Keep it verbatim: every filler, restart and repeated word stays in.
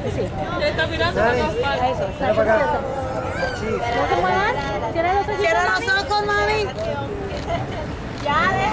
Sí. Te está mirando para todas partes. Eso, Mira para acá. ¿No se muevan? Cierra los ojos. Cierra los ojos, mami. Ya,